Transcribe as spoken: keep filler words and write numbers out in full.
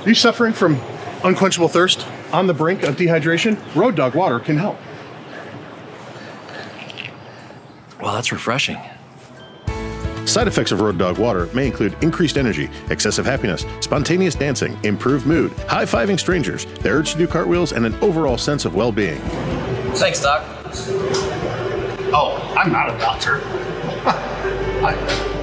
you suffering from unquenchable thirst, on the brink of dehydration? RoadDog Water can help. Well, that's refreshing. Side effects of RoadDog Water may include increased energy, excessive happiness, spontaneous dancing, improved mood, high-fiving strangers, the urge to do cartwheels, and an overall sense of well-being. Thanks, Doc. Oh, I'm not a doctor. I